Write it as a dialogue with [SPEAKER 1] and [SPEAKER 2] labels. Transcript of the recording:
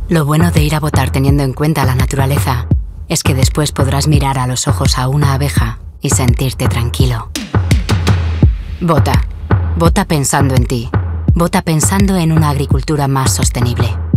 [SPEAKER 1] Lo bueno de ir a votar teniendo en cuenta la naturaleza es que después podrás mirar a los ojos a una abeja y sentirte tranquilo. Vota. Vota pensando en ti. Vota pensando en una agricultura más sostenible.